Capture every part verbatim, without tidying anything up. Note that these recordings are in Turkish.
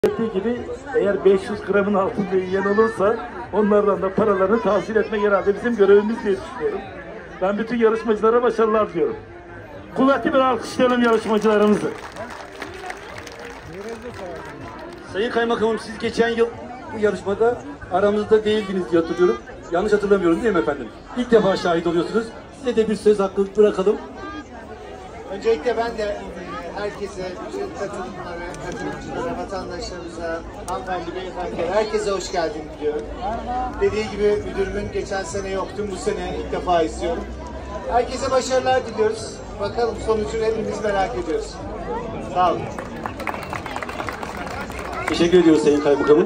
Dediği gibi eğer beş yüz gramın altında yiyen olursa onlardan da paralarını tahsil etmek herhalde bizim görevimiz diye düşünüyorum. Ben bütün yarışmacılara başarılar diliyorum. Kuvvetli bir alkışlayalım yarışmacılarımızı. Sayın Kaymakamım, siz geçen yıl bu yarışmada aramızda değildiniz diye hatırlıyorum. Yanlış hatırlamıyorum değil mi efendim? İlk defa şahit oluyorsunuz. Size de bir söz hakkı bırakalım. Öncelikle ben de herkese, bütün katılımlara, katılımcılara, vatandaşlarımıza, hanımefendi, beyefendi, herkese hoş geldin diliyorum. Dediği gibi müdürümün geçen sene yoktum, bu sene ilk defa istiyorum. Herkese başarılar diliyoruz. Bakalım sonucunu hepimiz merak ediyoruz. Sağ olun. Teşekkür ediyoruz Sayın Kaymakamım.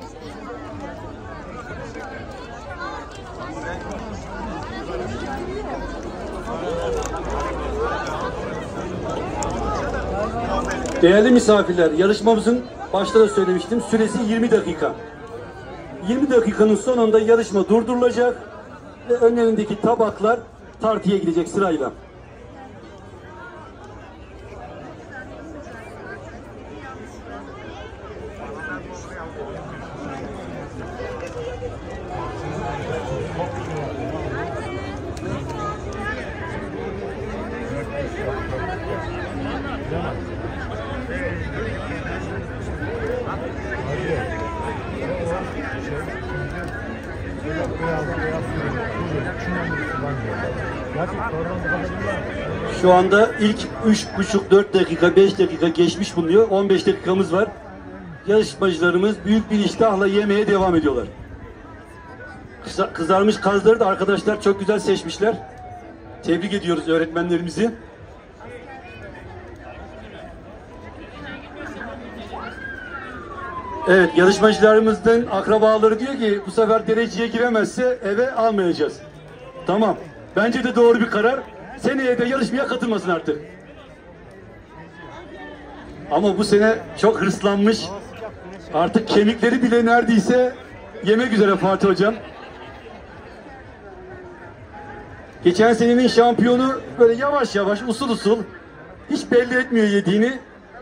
Değerli misafirler, yarışmamızın başta da söylemiştim, süresi yirmi dakika. yirmi dakikanın sonunda yarışma durdurulacak ve önlerindeki tabaklar tartıya gidecek sırayla. Şu anda ilk üç buçuk dört dakika, beş dakika geçmiş bulunuyor. on beş dakikamız var. Yarışmacılarımız büyük bir iştahla yemeye devam ediyorlar. Kızarmış kazları da arkadaşlar çok güzel seçmişler. Tebrik ediyoruz öğretmenlerimizi. Evet, yarışmacılarımızın akrabaları diyor ki bu sefer dereceye giremezse eve almayacağız. Tamam. Bence de doğru bir karar. Seneye de yarışmaya katılmasın artık. Ama bu sene çok hırslanmış. Artık kemikleri bile neredeyse yemek üzere Fatih Hocam. Geçen senenin şampiyonu böyle yavaş yavaş, usul usul, hiç belli etmiyor yediğini.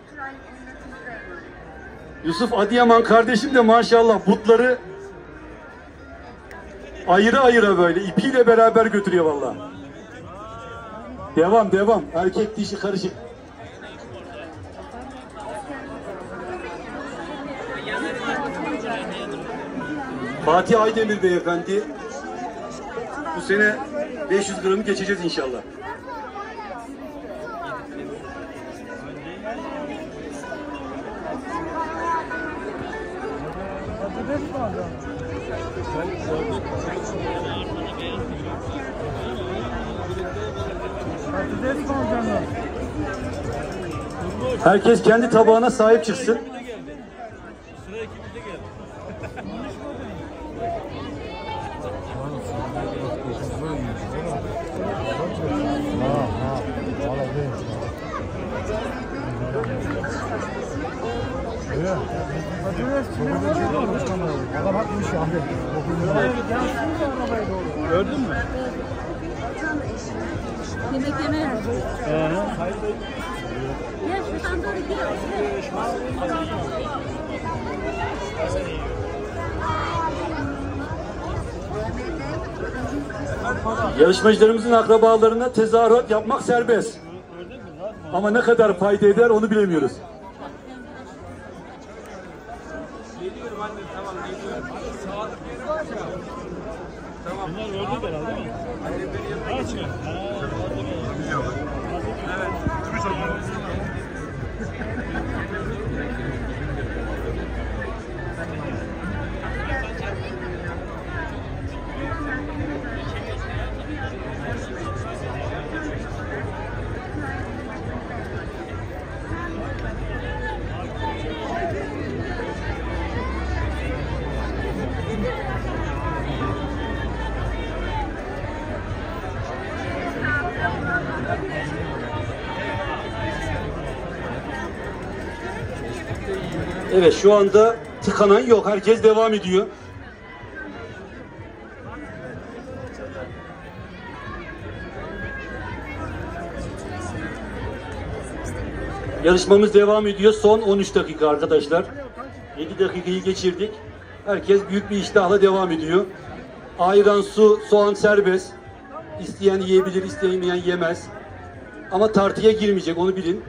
Yusuf Adıyaman kardeşim de maşallah butları ayıra ayıra böyle ipiyle beraber götürüyor vallahi. Devam devam. Erkek dişi karışık. Fatih Aydemir beyefendi. Bu sene beş yüz gramı geçeceğiz inşallah. Herkes kendi tabağına sahip çıksın. Gördün mü? Yemek yemeye. Ee. Gel şuradan doğru gir. Yarışmacılarımızın akrabalarına tezahürat yapmak serbest. Ama ne kadar fayda eder onu bilemiyoruz. Geliyorum anne, tamam geliyorum. Sağlık yeri var ya. Tamam. Bunlar gördük herhalde değil mi? Annemlerin yanına geçiyor. Evet. Evet, şu anda tıkanan yok. Herkes devam ediyor. Yarışmamız devam ediyor. Son on üç dakika arkadaşlar. yedi dakikayı geçirdik. Herkes büyük bir iştahla devam ediyor. Ayran, su, soğan serbest. İsteyen yiyebilir, istemeyen yemez. Ama tartıya girmeyecek, onu bilin.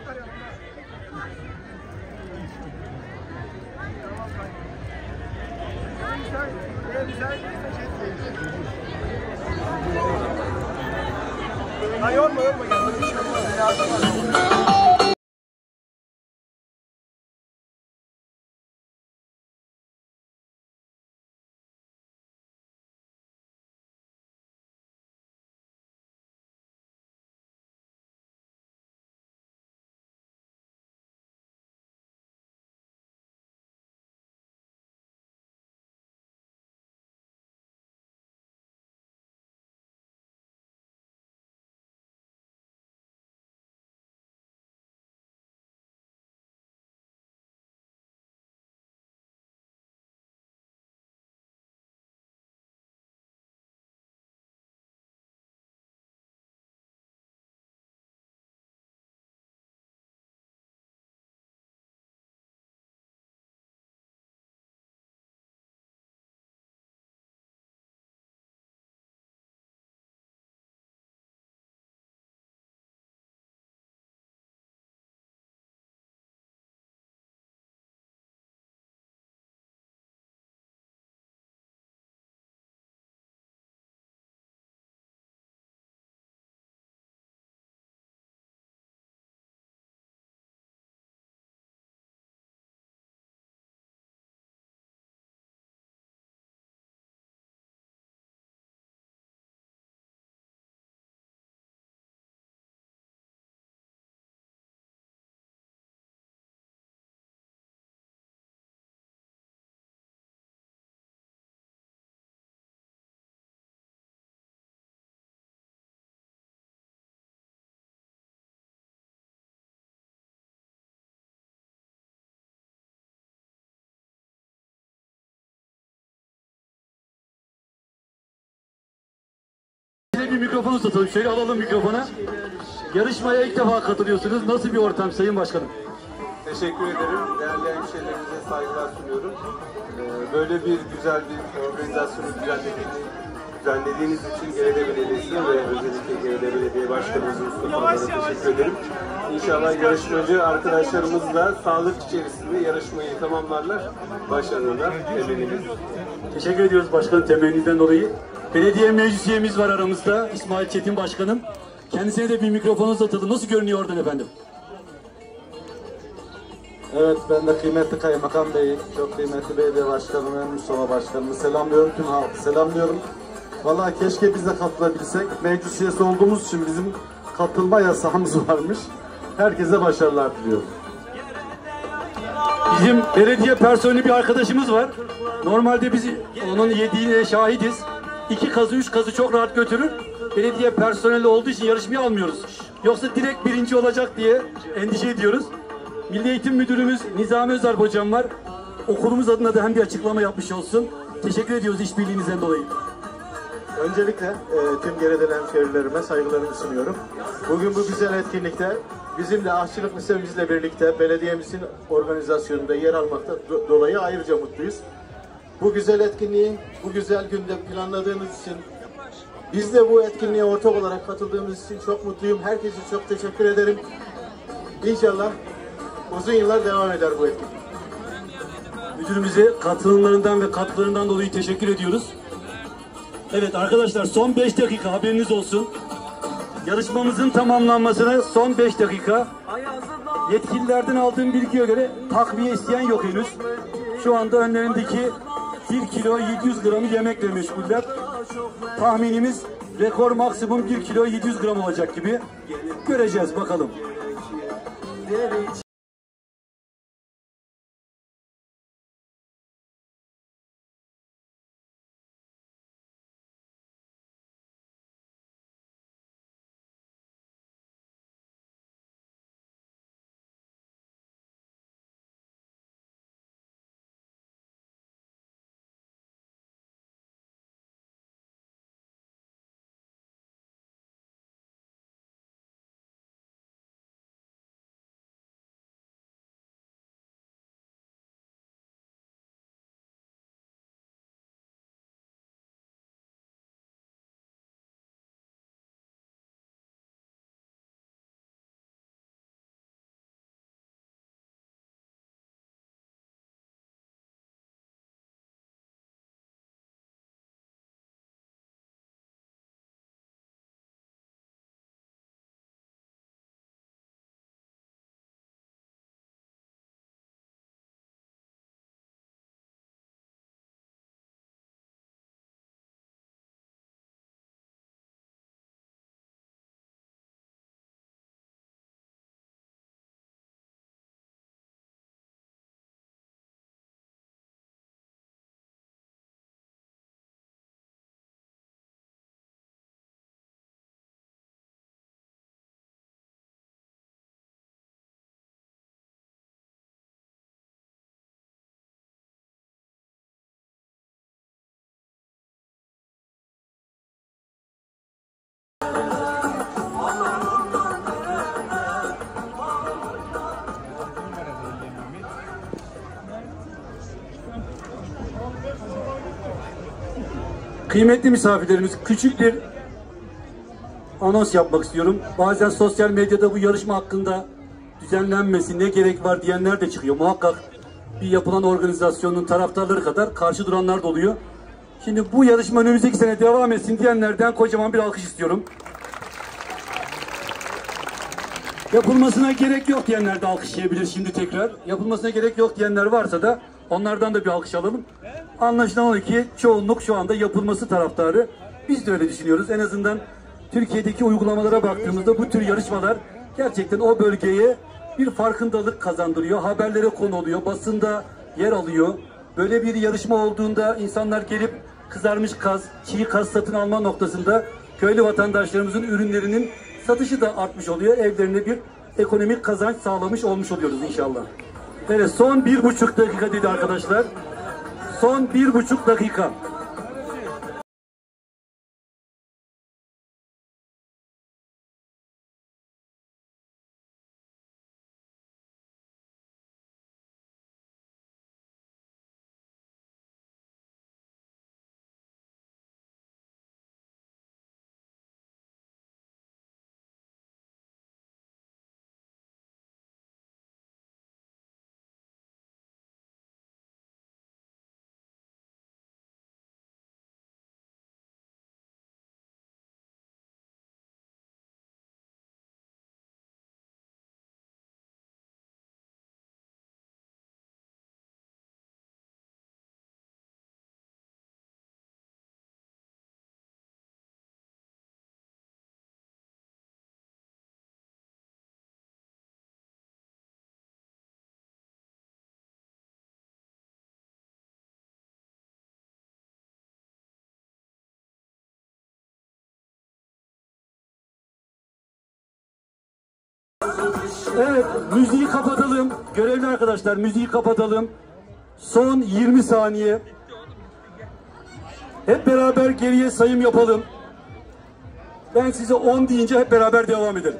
Size bir mikrofon uzatalım. Şöyle alalım mikrofona. Yarışmaya ilk defa katılıyorsunuz. Nasıl bir ortam Sayın Başkanım? Teşekkür ederim. Değerli hemşehrilerimize saygılar sunuyorum. Ee, böyle bir güzel bir organizasyonu düzenlediğiniz, düzenlediğiniz için Gerede Belediyesi'ne ve özellikle Gerede Belediye Başkanımız Mustafa Bey'e teşekkür ederim. İnşallah yarışmacı arkadaşlarımızla sağlık içerisinde yarışmayı tamamlarlar. Başarılar. Temennimiz. Teşekkür ediyoruz başkanım temenninizden dolayı. Belediye meclis üyemiz var aramızda. İsmail Çetin Başkanım. Kendisine de bir mikrofon uzatalım. Nasıl görünüyor oradan efendim? Evet, ben de kıymetli Kaymakam Bey, çok kıymetli Belediye Başkanım, Mustafa Başkanımı selamlıyorum, tüm halkı selamlıyorum. Vallahi keşke biz de katılabilsek. Meclis üyesi olduğumuz için bizim katılma yasağımız varmış. Herkese başarılar diliyorum. Bizim belediye personeli bir arkadaşımız var. Normalde biz onun yediğine şahidiz. İki kazı, üç kazı çok rahat götürür. Belediye personeli olduğu için yarışmayı almıyoruz. Yoksa direkt birinci olacak diye endişe ediyoruz. Milli Eğitim Müdürümüz Nizami Özarp hocam var. Okulumuz adına da hem bir açıklama yapmış olsun. Teşekkür ediyoruz işbirliğinizden dolayı. Öncelikle e, tüm Geredeli hemşehrilerime saygılarımı sunuyorum. Bugün bu güzel etkinlikte bizim de aşçılık lisemizle birlikte belediyemizin organizasyonunda yer almakta do dolayı ayrıca mutluyuz. Bu güzel etkinliği bu güzel günde planladığınız için, biz de bu etkinliğe ortak olarak katıldığımız için çok mutluyum. Herkese çok teşekkür ederim. İnşallah uzun yıllar devam eder bu etkinlik. Müdürümüze katılımlarından ve katkılarından dolayı teşekkür ediyoruz. Evet arkadaşlar, son beş dakika haberiniz olsun. Yarışmamızın tamamlanmasına son beş dakika. Yetkililerden aldığım bilgiye göre takviye isteyen yok henüz. Şu anda önlerindeki bir kilo yedi yüz gramı yemekle meşguller. Tahminimiz rekor maksimum bir kilo yedi yüz gram olacak gibi. Göreceğiz bakalım. Kıymetli misafirlerimiz, küçük bir anons yapmak istiyorum. Bazen sosyal medyada bu yarışma hakkında düzenlenmesi ne gerek var diyenler de çıkıyor. Muhakkak bir yapılan organizasyonun taraftarları kadar karşı duranlar da oluyor. Şimdi bu yarışma önümüzdeki sene devam etsin diyenlerden kocaman bir alkış istiyorum. Yapılmasına gerek yok diyenler de alkışlayabilir şimdi tekrar. Yapılmasına gerek yok diyenler varsa da onlardan da bir alkış alalım. Anlaşılan o ki çoğunluk şu anda yapılması taraftarı. Biz de öyle düşünüyoruz. En azından Türkiye'deki uygulamalara baktığımızda bu tür yarışmalar gerçekten o bölgeye bir farkındalık kazandırıyor. Haberlere konu oluyor. Basında yer alıyor. Böyle bir yarışma olduğunda insanlar gelip kızarmış kaz, çiğ kaz satın alma noktasında köylü vatandaşlarımızın ürünlerinin satışı da artmış oluyor. Evlerine bir ekonomik kazanç sağlamış olmuş oluyoruz inşallah. Evet, son bir buçuk dakika dedi arkadaşlar. Son bir buçuk dakika. Evet, müziği kapatalım. Görevli arkadaşlar, müziği kapatalım. Son yirmi saniye. Hep beraber geriye sayım yapalım. Ben size on deyince hep beraber devam edelim.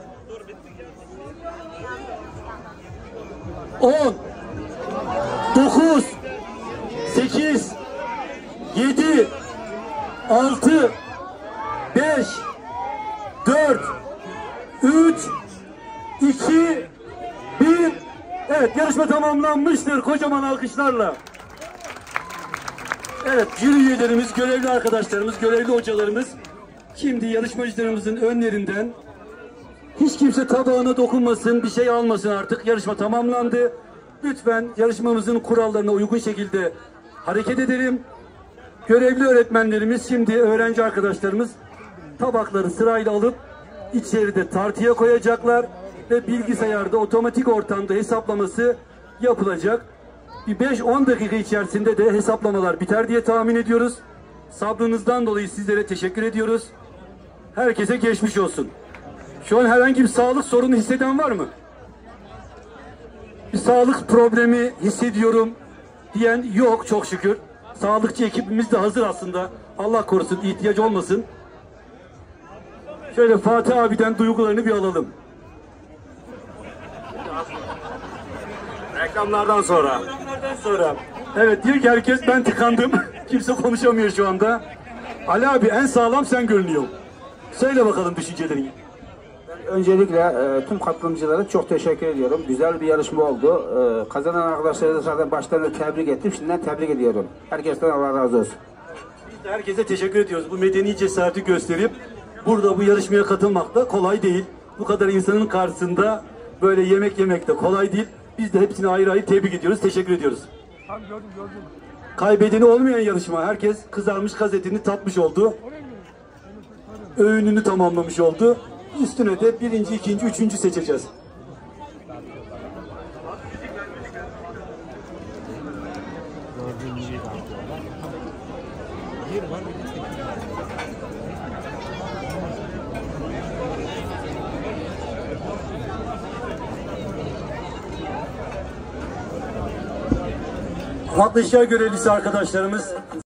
on, dokuz, sekiz, yedi, altı, beş, dört, üç, iki, bir. Evet, yarışma tamamlanmıştır. Kocaman alkışlarla. Evet, jüri üyelerimiz, görevli arkadaşlarımız, görevli hocalarımız şimdi yarışmacılarımızın önlerinden hiç kimse tabağına dokunmasın, bir şey almasın artık. Yarışma tamamlandı. Lütfen yarışmamızın kurallarına uygun şekilde hareket edelim. Görevli öğretmenlerimiz, şimdi öğrenci arkadaşlarımız tabakları sırayla alıp içeride tartıya koyacaklar ve bilgisayarda otomatik ortamda hesaplaması yapılacak. Bir beş on dakika içerisinde de hesaplamalar biter diye tahmin ediyoruz. Sabrınızdan dolayı sizlere teşekkür ediyoruz. Herkese geçmiş olsun. Şu an herhangi bir sağlık sorunu hisseden var mı? Bir sağlık problemi hissediyorum diyen yok çok şükür. Sağlıkçı ekibimiz de hazır aslında. Allah korusun, ihtiyaç olmasın. Şöyle Fatih abiden duygularını bir alalım. Reklamlardan sonra. Reklamlardan sonra. Evet, diyor ki herkes ben tıkandım. Kimse konuşamıyor şu anda. Ali abi en sağlam sen görünüyorsun. Söyle bakalım düşüncelerini. Öncelikle e, tüm katılımcılara çok teşekkür ediyorum. Güzel bir yarışma oldu. E, kazanan arkadaşları da zaten baştan da tebrik ettim. Şimdiden tebrik ediyorum. Herkesten Allah razı olsun. Biz de herkese teşekkür ediyoruz. Bu medeni cesareti gösterip burada bu yarışmaya katılmak da kolay değil. Bu kadar insanın karşısında böyle yemek yemek de kolay değil. Biz de hepsini ayrı ayrı tebrik ediyoruz. Teşekkür ediyoruz. Kaybedeni olmayan yarışma. Herkes kızarmış gazetini tatmış oldu. Öğününü tamamlamış oldu. Üstüne de birinci, ikinci, üçüncü seçeceğiz. Farklı işler görevlisi arkadaşlarımız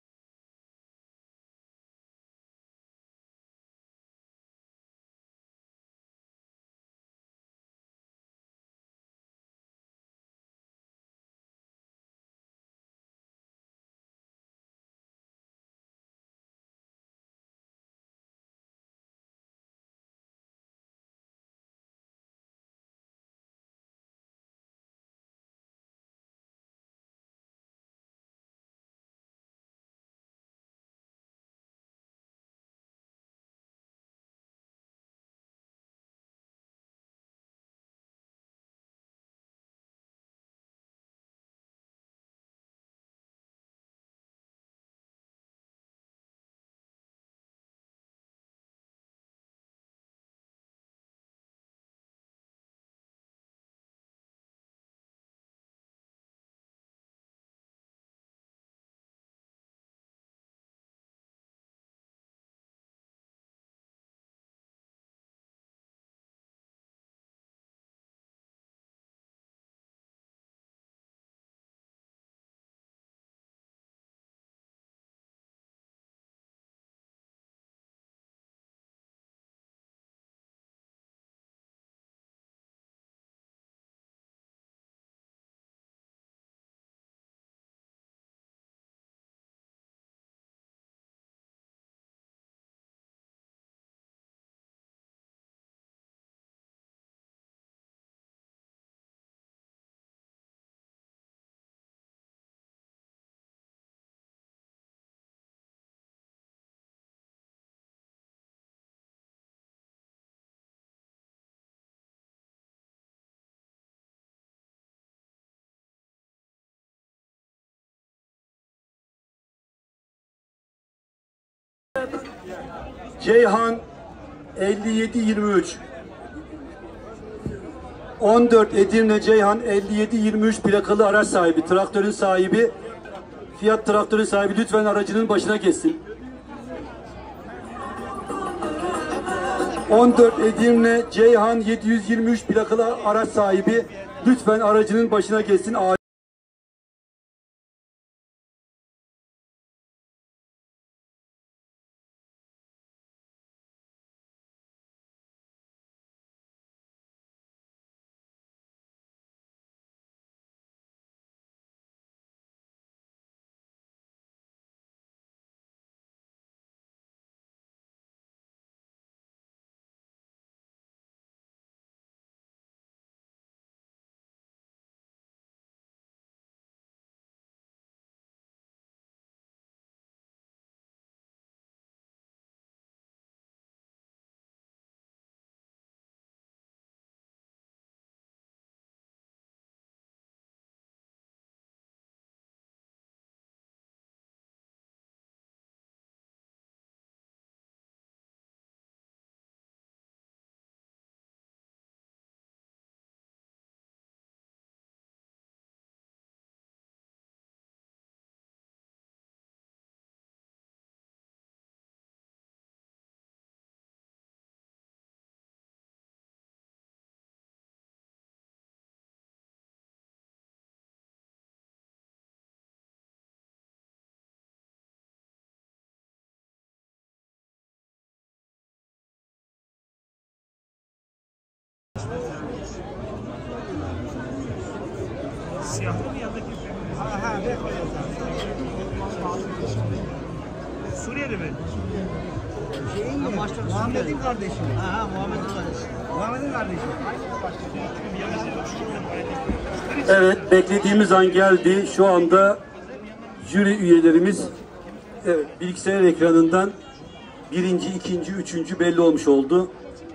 Ceyhan elli yedi yirmi üç. on dört Edirne Ceyhan elli yedi yirmi üç plakalı araç sahibi, traktörün sahibi, Fiyat traktörün sahibi lütfen aracının başına geçsin. on dört Edirne Ceyhan yedi yüz yirmi üç plakalı araç sahibi lütfen aracının başına geçsin. Siyahlı mı yandaki? Ha ha. Suriyeli mi? Şeyin mi? Muhammed'in kardeşi. Ha ha Muhammed'in kardeşi. Muhammed'in kardeşi. Evet, beklediğimiz an geldi. Şu anda jüri üyelerimiz evet, bilgisayar ekranından birinci, ikinci, üçüncü belli olmuş oldu.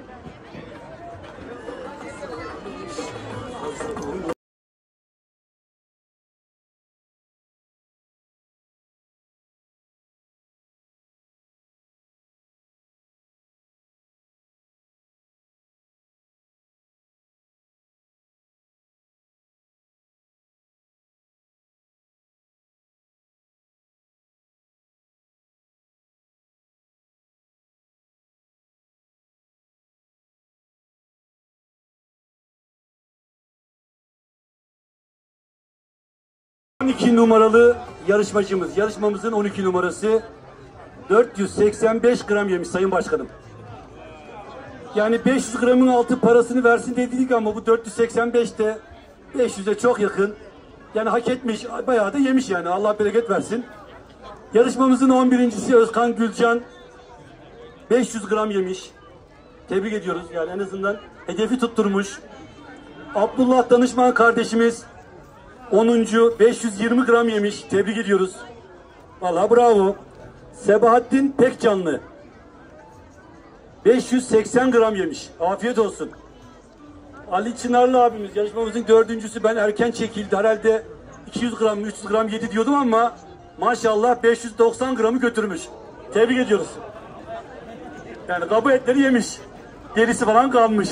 on iki numaralı yarışmacımız, yarışmamızın on iki numarası dört yüz seksen beş gram yemiş Sayın Başkanım. Yani beş yüz gramın altı parasını versin dedik ama bu dört yüz seksen beşte beş yüze çok yakın. Yani hak etmiş, bayağı da yemiş yani. Allah bereket versin. Yarışmamızın on birincisi Özkan Gülcan beş yüz gram yemiş. Tebrik ediyoruz yani, en azından hedefi tutturmuş. Abdullah Danışman kardeşimiz onuncu beş yüz yirmi gram yemiş. Tebrik ediyoruz. Vallahi bravo. Sebahattin Pekcanlı beş yüz seksen gram yemiş. Afiyet olsun. Ali Çınarlı abimiz yarışmamızın dördüncüsü. Ben erken çekildi. Herhalde iki yüz gram, üç yüz gram yedi diyordum ama maşallah beş yüz doksan gramı götürmüş. Tebrik ediyoruz. Yani kabı etleri yemiş. Gerisi falan kalmış.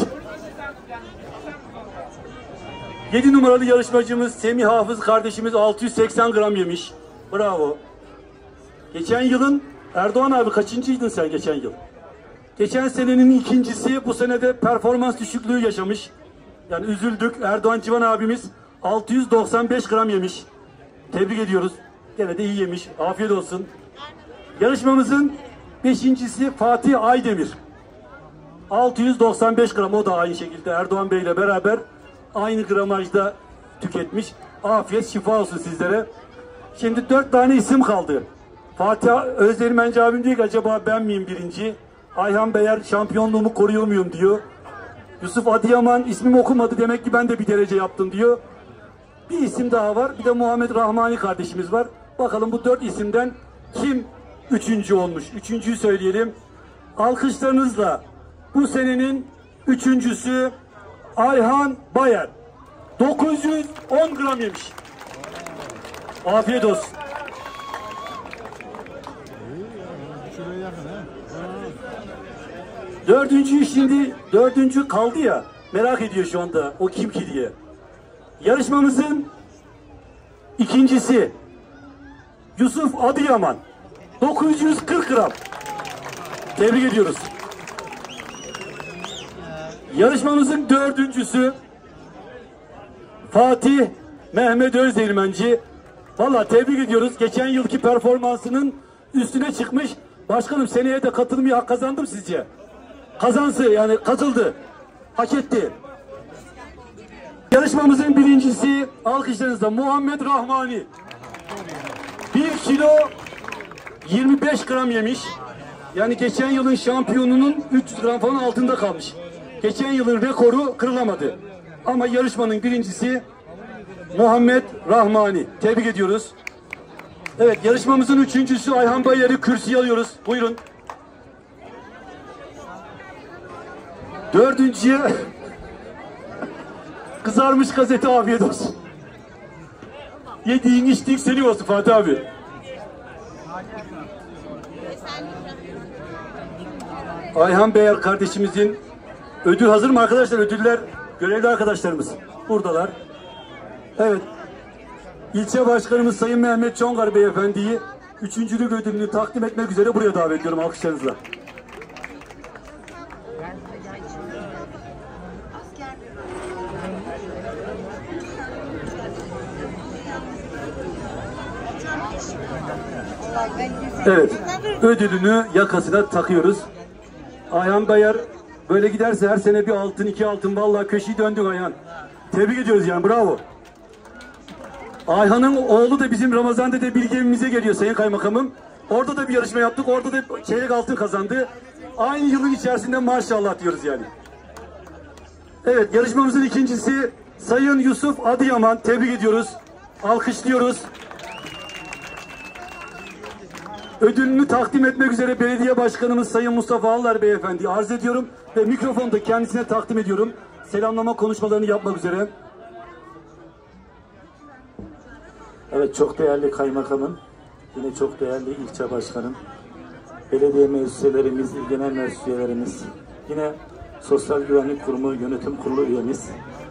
yedi numaralı yarışmacımız Semih Hafız kardeşimiz altı yüz seksen gram yemiş. Bravo. Geçen yılın Erdoğan abi kaçıncıydın sen geçen yıl? Geçen senenin ikincisi, bu senede performans düşüklüğü yaşamış. Yani üzüldük. Erdoğan Civan abimiz altı yüz doksan beş gram yemiş. Tebrik ediyoruz. Gene de iyi yemiş. Afiyet olsun. Yarışmamızın beşincisi Fatih Aydemir. altı yüz doksan beş gram, o da aynı şekilde Erdoğan Bey ile beraber aynı gramajda tüketmiş. Afiyet şifa olsun sizlere. Şimdi dört tane isim kaldı. Fatih Özdermenci abim diyor ki acaba ben miyim birinci? Ayhan Beyer şampiyonluğumu koruyor muyum diyor. Yusuf Adıyaman ismimi okumadı, demek ki ben de bir derece yaptım diyor. Bir isim daha var. Bir de Muhammed Rahmani kardeşimiz var. Bakalım bu dört isimden kim üçüncü olmuş? Üçüncüyü söyleyelim. Alkışlarınızla bu senenin üçüncüsü Ayhan Bayer. dokuz yüz on gram yemiş. Afiyet olsun. Şuraya yakın. Dördüncü şimdi, dördüncü kaldı ya, merak ediyor şu anda o kim ki diye. Yarışmamızın ikincisi Yusuf Adıyaman, dokuz yüz kırk gram. Tebrik ediyoruz. Yarışmamızın dördüncüsü Fatih Mehmet Özdeğirmenci. Vallahi tebrik ediyoruz. Geçen yılki performansının üstüne çıkmış. Başkanım seneye de katılmaya hak kazandım sizce. Kazansı yani katıldı. Hak etti. Yarışmamızın birincisi alkışlarınızla Muhammed Rahmani. bir kilo yirmi beş gram yemiş. Yani geçen yılın şampiyonunun üç yüz gram falan altında kalmış. Geçen yılın rekoru kırılamadı. Ama yarışmanın birincisi Muhammed Rahmani. Tebrik ediyoruz. Evet, yarışmamızın üçüncüsü Ayhan Bayar'ı kürsüye alıyoruz. Buyurun. Dördüncüye kızarmış gazete, afiyet olsun. Yediğin içtiğin senin olsun Fatih abi. Ayhan Bayar kardeşimizin ödül hazır mı arkadaşlar? Ödüller görevli arkadaşlarımız buradalar. Evet. İlçe Başkanımız Sayın Mehmet Çongar Beyefendi'yi üçüncülük ödülünü takdim etmek üzere buraya davet ediyorum alkışlarınızla. Evet, ödülünü yakasına takıyoruz. Ayhan Bayar böyle giderse her sene bir altın, iki altın, vallahi köşeyi döndük Ayhan. Tebrik ediyoruz yani, bravo. Ayhan'ın oğlu da bizim Ramazan'da da bilgi evimize geliyor Sayın Kaymakamım. Orada da bir yarışma yaptık, orada da çeyrek altın kazandı. Aynı yılın içerisinde maşallah diyoruz yani. Evet, yarışmamızın ikincisi Sayın Yusuf Adıyaman, tebrik ediyoruz. Alkışlıyoruz. Ödülünü takdim etmek üzere Belediye Başkanımız Sayın Mustafa Allar Beyefendi'yi arz ediyorum ve mikrofonu da kendisine takdim ediyorum. Selamlama konuşmalarını yapmak üzere. Evet, çok değerli kaymakamım, yine çok değerli ilçe başkanım, belediye meclislerimiz, il genel meclis üyelerimiz, yine Sosyal Güvenlik Kurumu Yönetim Kurulu üyemiz,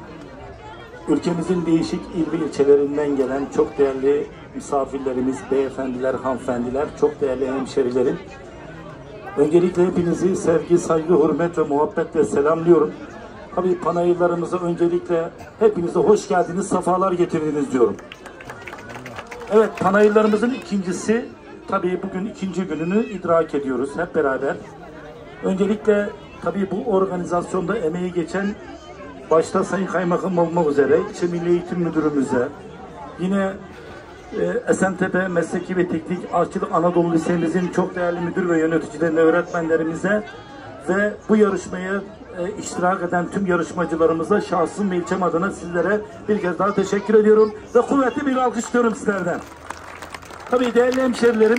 ülkemizin değişik il ve ilçelerinden gelen çok değerli misafirlerimiz, beyefendiler, hanımefendiler, çok değerli hemşerilerim. Öncelikle hepinizi sevgi, saygı, hürmet ve muhabbetle selamlıyorum. Tabii panayırlarımıza öncelikle hepinize hoş geldiniz, sefalar getirdiniz diyorum. Evet, panayırlarımızın ikincisi, tabii bugün ikinci gününü idrak ediyoruz hep beraber. Öncelikle tabii bu organizasyonda emeği geçen başta Sayın Kaymakam olmak üzere İlçe Milli Eğitim Müdürümüze, yine e, Esentepe Mesleki ve Teknik Aşçılık Anadolu Lisemizin çok değerli müdür ve yöneticilerine, öğretmenlerimize ve bu yarışmaya e, iştirak eden tüm yarışmacılarımıza şahsım ve ilçem adına sizlere bir kez daha teşekkür ediyorum ve kuvvetli bir alkış istiyorum sizlerden. Tabii değerli hemşerilerim,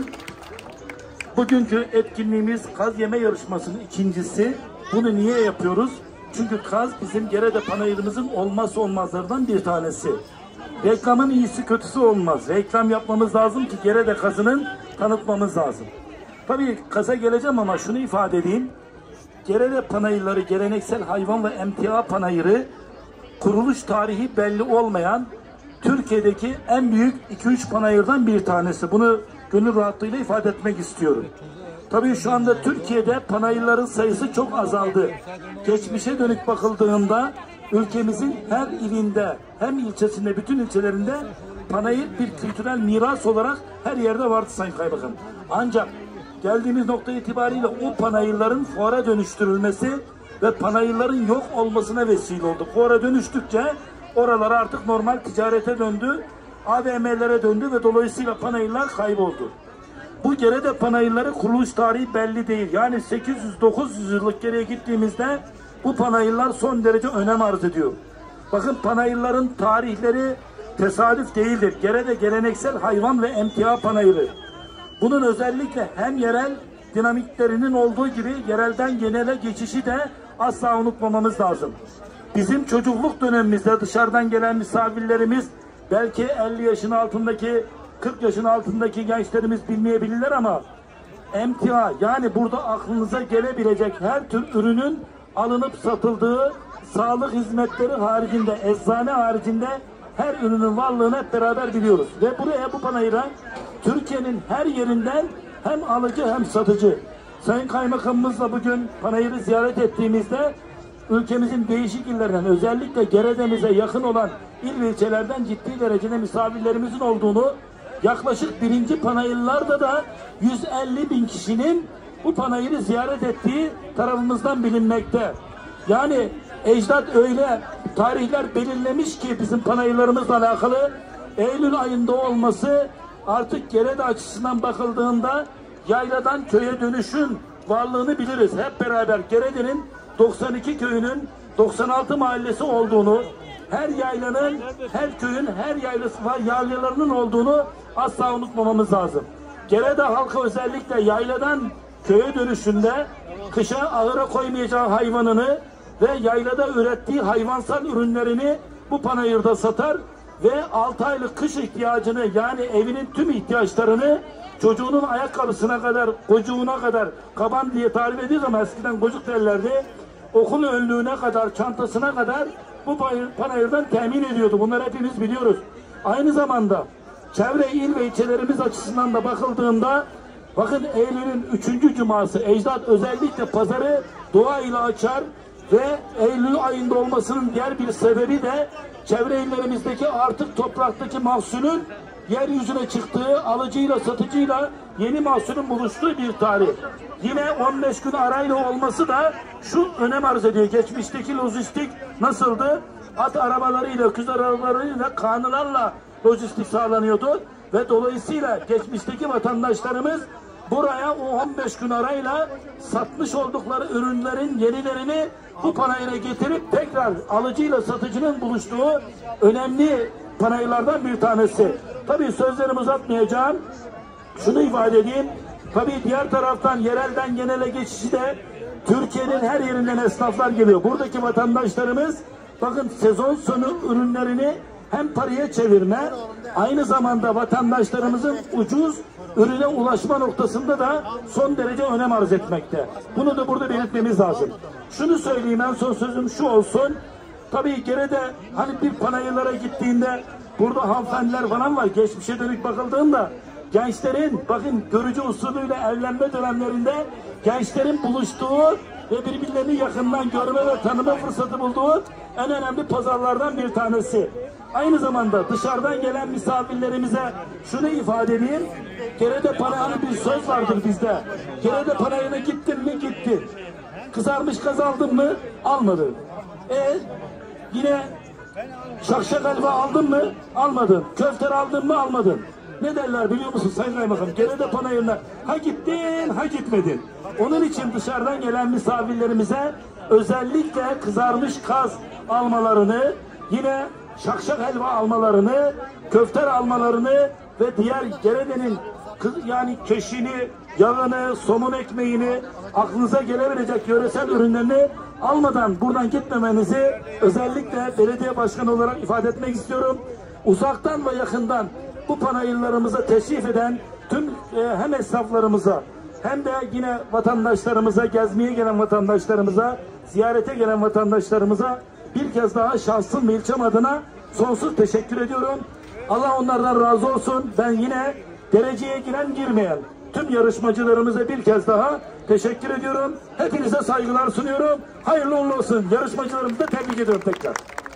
bugünkü etkinliğimiz kaz yeme yarışmasının ikincisi. Bunu niye yapıyoruz? Çünkü kaz bizim Gerede panayırımızın olmazsa olmazlarından bir tanesi. Reklamın iyisi kötüsü olmaz. Reklam yapmamız lazım ki Gerede kazının tanıtmamız lazım. Tabii kaza geleceğim ama şunu ifade edeyim. Gerede panayırları, geleneksel hayvan ve emtia panayırı, kuruluş tarihi belli olmayan Türkiye'deki en büyük iki üç panayırdan bir tanesi. Bunu gönül rahatlığıyla ifade etmek istiyorum. Tabii şu anda Türkiye'de panayırların sayısı çok azaldı. Geçmişe dönük bakıldığında ülkemizin her ilinde, hem ilçesinde, bütün ilçelerinde panayır bir kültürel miras olarak her yerde vardı Sayın Kaymakam. Ancak geldiğimiz nokta itibariyle o panayırların fuara dönüştürülmesi ve panayırların yok olmasına vesile oldu. Fuara dönüştükçe oralar artık normal ticarete döndü, A V M'lere döndü ve dolayısıyla panayırlar kayboldu. Bu Gerede panayırları kuruluş tarihi belli değil. Yani sekiz yüz dokuz yüz yıllık geriye gittiğimizde bu panayırlar son derece önem arz ediyor. Bakın, panayırların tarihleri tesadüf değildir. Gerede geleneksel hayvan ve emtia panayırı. Bunun özellikle hem yerel dinamiklerinin olduğu gibi yerelden genele geçişi de asla unutmamamız lazım. Bizim çocukluk dönemimizde dışarıdan gelen misafirlerimiz belki elli yaşın altındaki, kırk yaşın altındaki gençlerimiz bilmeyebilirler ama emtia, yani burada aklınıza gelebilecek her tür ürünün alınıp satıldığı, sağlık hizmetleri haricinde, eczane haricinde her ürünün varlığını hep beraber biliyoruz. Ve buraya, bu panayıra Türkiye'nin her yerinden hem alıcı hem satıcı. Sayın Kaymakamımızla bugün panayırı ziyaret ettiğimizde ülkemizin değişik illerinden, özellikle Gerede'mize yakın olan il ve ilçelerden ciddi derecede misafirlerimizin olduğunu, yaklaşık birinci panayırlarda da yüz elli bin kişinin bu panayırı ziyaret ettiği tarafımızdan bilinmekte. Yani ecdat öyle tarihler belirlemiş ki bizim panayırlarımızla alakalı Eylül ayında olması artık Gerede açısından bakıldığında yayladan köye dönüşün varlığını biliriz. Hep beraber Gerede'nin doksan iki köyünün doksan altı mahallesi olduğunu, her yaylanın, her köyün, her yaylası var, yaylalarının olduğunu asla unutmamamız lazım. Gerede halkı özellikle yayladan köye dönüşünde kışa ahıra koymayacağı hayvanını ve yaylada ürettiği hayvansal ürünlerini bu panayırda satar ve altı aylık kış ihtiyacını, yani evinin tüm ihtiyaçlarını, çocuğunun ayakkabısına kadar, kocuğuna kadar, kaban diye tarif ediyoruz ama eskiden gocuk derlerdi, okul önlüğüne kadar, çantasına kadar bu panayırdan temin ediyordu. Bunları hepimiz biliyoruz. Aynı zamanda çevre il ve ilçelerimiz açısından da bakıldığında, bakın Eylül'ün üçüncü cuması, ecdat özellikle pazarı dua ile açar ve Eylül ayında olmasının diğer bir sebebi de çevre illerimizdeki artık topraktaki mahsulün yeryüzüne çıktığı, alıcıyla satıcıyla yeni mahsulün buluştuğu bir tarih. Yine on beş gün arayla olması da şu önem arz ediyor. Geçmişteki lojistik nasıldı? At arabalarıyla, öküz arabalarıyla, kanılarla lojistik sağlanıyordu ve dolayısıyla geçmişteki vatandaşlarımız buraya o on beş gün arayla satmış oldukları ürünlerin yenilerini bu panayıra getirip tekrar alıcıyla satıcının buluştuğu önemli panayırlardan bir tanesi. Tabii sözlerimi uzatmayacağım. Şunu ifade edeyim. Tabii diğer taraftan yerelden genele geçişi de Türkiye'nin her yerinden esnaflar geliyor. Buradaki vatandaşlarımız bakın sezon sonu ürünlerini hem paraya çevirme, aynı zamanda vatandaşlarımızın ucuz ürüne ulaşma noktasında da son derece önem arz etmekte. Bunu da burada belirtmemiz lazım. Şunu söyleyeyim, en son sözüm şu olsun. Tabii Gerede hani bir panayırlara gittiğinde burada hanımefendiler falan var. Geçmişe dönük bakıldığında gençlerin, bakın görücü usulüyle evlenme dönemlerinde gençlerin buluştuğu ve birbirlerini yakından görme ve tanıma fırsatı bulduğu en önemli pazarlardan bir tanesi. Aynı zamanda dışarıdan gelen misafirlerimize şunu ifade edeyim. Gerede panayırı bir söz vardır bizde. Gerede panayırına gittin mi? Gittin. Kızarmış kaz aldın mı? Almadın. E yine şakşak helva aldın mı? Almadın. Köfter aldın mı? Almadın. Ne derler biliyor musun Sayın Kaymakam? Gerede panayırına ha gittin ha gitmedin. Onun için dışarıdan gelen misafirlerimize özellikle kızarmış kaz almalarını, yine şakşak helva almalarını, köfter almalarını ve diğer Gerede'nin yani keşini, yağını, somun ekmeğini, aklınıza gelebilecek yöresel ürünlerini almadan buradan gitmemenizi özellikle belediye başkanı olarak ifade etmek istiyorum. Uzaktan ve yakından bu panayırlarımıza teşrif eden tüm e, hem esnaflarımıza hem de yine vatandaşlarımıza, gezmeye gelen vatandaşlarımıza, ziyarete gelen vatandaşlarımıza bir kez daha şahsım ve ilçem adına sonsuz teşekkür ediyorum. Allah onlardan razı olsun. Ben yine dereceye giren girmeyen tüm yarışmacılarımıza bir kez daha teşekkür ediyorum. Hepinize saygılar sunuyorum. Hayırlı uğurlu olsun. Yarışmacılarımızı da tebrik ediyorum tekrar.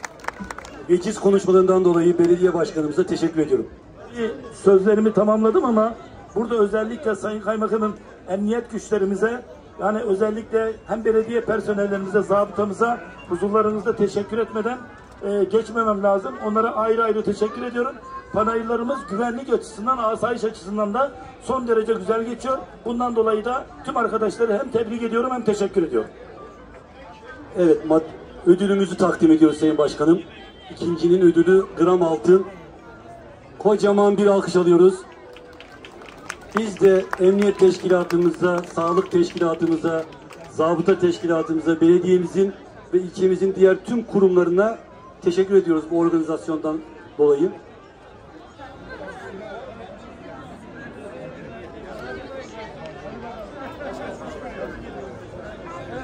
Veciz konuşmalarından dolayı belediye başkanımıza teşekkür ediyorum. Sözlerimi tamamladım ama burada özellikle Sayın Kaymakamım emniyet güçlerimize, yani özellikle hem belediye personellerimize, zabıtamıza huzurlarınızda teşekkür etmeden e, geçmemem lazım. Onlara ayrı ayrı teşekkür ediyorum. Panayırlarımız güvenlik açısından, asayiş açısından da son derece güzel geçiyor. Bundan dolayı da tüm arkadaşları hem tebrik ediyorum hem teşekkür ediyorum. Evet, ödülümüzü takdim ediyoruz Sayın Başkanım. İkincinin ödülü gram altın. Kocaman bir alkış alıyoruz. Biz de emniyet teşkilatımıza, sağlık teşkilatımıza, zabıta teşkilatımıza, belediyemizin ve ilçemizin diğer tüm kurumlarına teşekkür ediyoruz bu organizasyondan dolayı.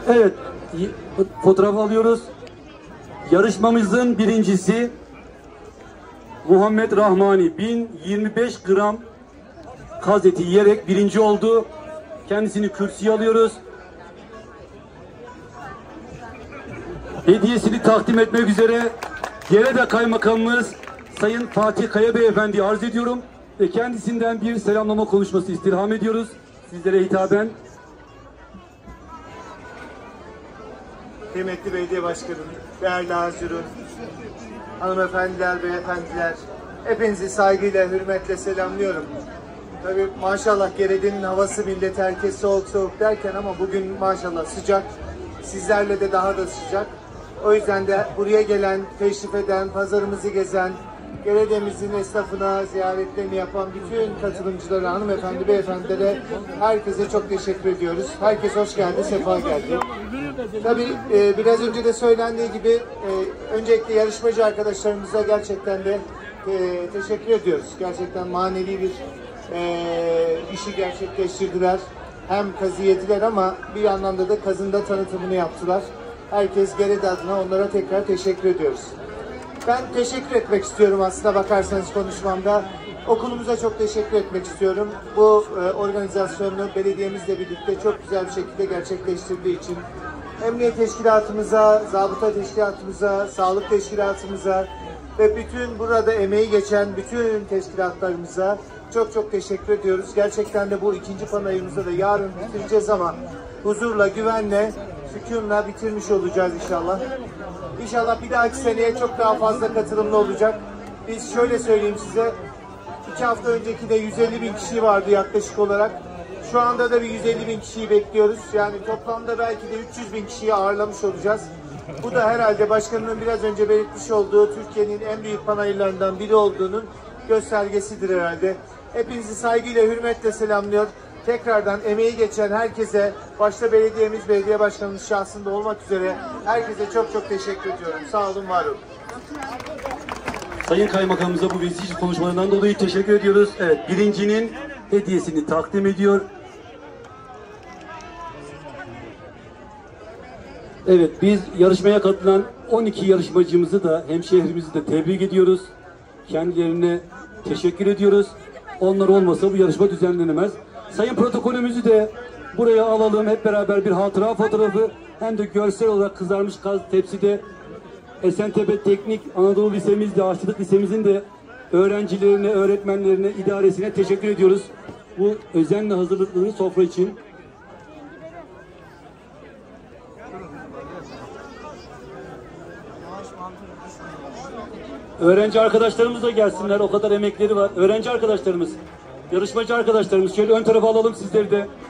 Evet, fotoğraf alıyoruz. Yarışmamızın birincisi Muhammed Rahmani bin yirmi beş gram kaz eti yiyerek birinci oldu. Kendisini kürsüye alıyoruz. Hediyesini takdim etmek üzere Gerede Kaymakamımız Sayın Fatih Kaya Beyefendi'yi arz ediyorum ve kendisinden bir selamlama konuşması istirham ediyoruz. Sizlere hitaben. Kıymetli Belediye Başkanım, değerli Hazirun, hanımefendiler, beyefendiler, hepinizi saygıyla, hürmetle selamlıyorum. Tabii maşallah Gerede'nin havası millet herkes soğuk soğuk derken ama bugün maşallah sıcak, sizlerle de daha da sıcak. O yüzden de buraya gelen, teşrif eden, pazarımızı gezen, Gerede'mizin esnafına ziyaretlerini yapan bütün katılımcılara, hanımefendi, beyefendilere, herkese çok teşekkür ediyoruz. Herkes hoş geldi, sefa geldi. Tabii e, biraz önce de söylendiği gibi e, öncelikle yarışmacı arkadaşlarımıza gerçekten de e, teşekkür ediyoruz. Gerçekten manevi bir e, işi gerçekleştirdiler. Hem kazı yediler ama bir anlamda da kazın da tanıtımını yaptılar. Herkes Gerede adına onlara tekrar teşekkür ediyoruz. Ben teşekkür etmek istiyorum aslına bakarsanız konuşmamda. Okulumuza çok teşekkür etmek istiyorum. Bu e, organizasyonu belediyemizle birlikte çok güzel bir şekilde gerçekleştirdiği için. Emniyet teşkilatımıza, zabıta teşkilatımıza, sağlık teşkilatımıza ve bütün burada emeği geçen bütün teşkilatlarımıza çok çok teşekkür ediyoruz. Gerçekten de bu ikinci panayımızda da yarın bitireceğiz ama huzurla, güvenle, sükunla bitirmiş olacağız inşallah. İnşallah bir dahaki seneye çok daha fazla katılımlı olacak. Biz şöyle söyleyeyim size, iki hafta önceki de yüz elli bin kişi vardı yaklaşık olarak. Şu anda da bir yüz elli bin kişiyi bekliyoruz. Yani toplamda belki de üç yüz bin kişiyi ağırlamış olacağız. Bu da herhalde başkanının biraz önce belirtmiş olduğu Türkiye'nin en büyük panayırlarından biri olduğunun göstergesidir herhalde. Hepinizi saygıyla, hürmetle selamlıyor. Tekrardan emeği geçen herkese, başta belediyemiz, belediye başkanımız şahsında olmak üzere herkese çok çok teşekkür ediyorum. Sağ olun, var olun. Sayın Kaymakamımıza bu vesici konuşmalarından dolayı teşekkür ediyoruz. Evet, birincinin hediyesini takdim ediyor. Evet, biz yarışmaya katılan on iki yarışmacımızı da, hemşehrimizi de tebrik ediyoruz. Kendilerine teşekkür ediyoruz. Onlar olmasa bu yarışma düzenlenemez. Sayın protokolümüzü de buraya alalım. Hep beraber bir hatıra fotoğrafı, hem de görsel olarak kızarmış kaz tepside Esentepe Teknik Anadolu Lisemizde, Aşçılık Lisemizin de öğrencilerine, öğretmenlerine, idaresine teşekkür ediyoruz. Bu özenle hazırlıkları sofra için. Öğrenci arkadaşlarımız da gelsinler. O kadar emekleri var. Öğrenci arkadaşlarımız, yarışmacı arkadaşlarımız şöyle ön tarafa alalım sizleri de.